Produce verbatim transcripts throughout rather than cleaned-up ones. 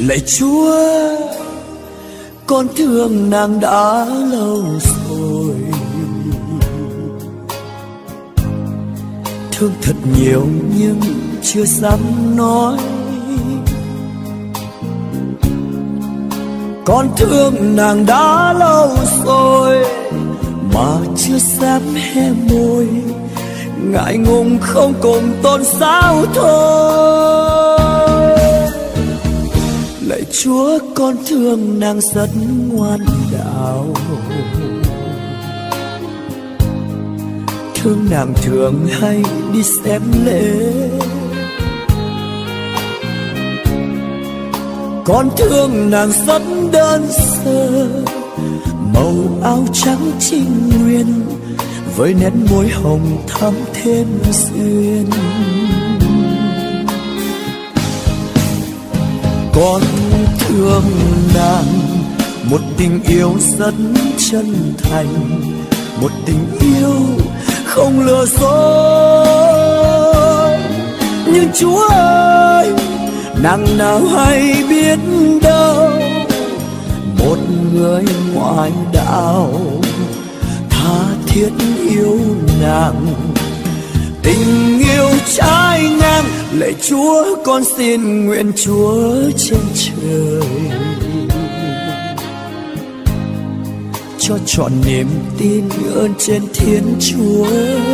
Lạy Chúa, con thương nàng đã lâu rồi, thương thật nhiều nhưng chưa dám nói. Con thương nàng đã lâu rồi mà chưa dám hé môi, ngại ngùng không cùng tôn giáo thôi. Lạy Chúa, con thương nàng rất ngoan đạo, thương nàng thường hay đi xem lễ. Con thương nàng rất đơn sơ, màu áo trắng trinh nguyên với nét môi hồng thắm thêm duyên. Con thương nàng một tình yêu rất chân thành, một tình yêu không lừa dối. Nhưng Chúa ơi, nàng nào hay biết đâu, một người ngoại đạo tha thiết yêu nàng, tình yêu trái ngang. Lạy Chúa, con xin nguyện Chúa trên trời cho trọn niềm tin ơn trên Thiên Chúa,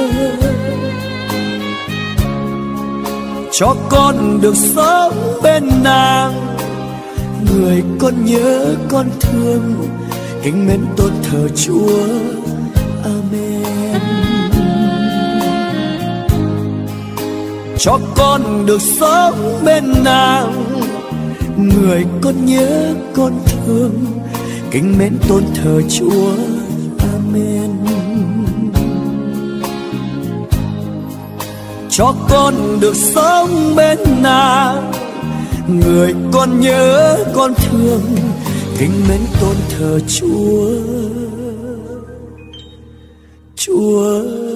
cho con được sống bên nàng. Người con nhớ con thương, kính mến tôn thờ Chúa. Amen. Cho con được sống bên nàng, người con nhớ con thương, kính mến tôn thờ Chúa. Amen. Cho con được sống bên nàng, người con nhớ con thương, kính mến tôn thờ Chúa. Chúa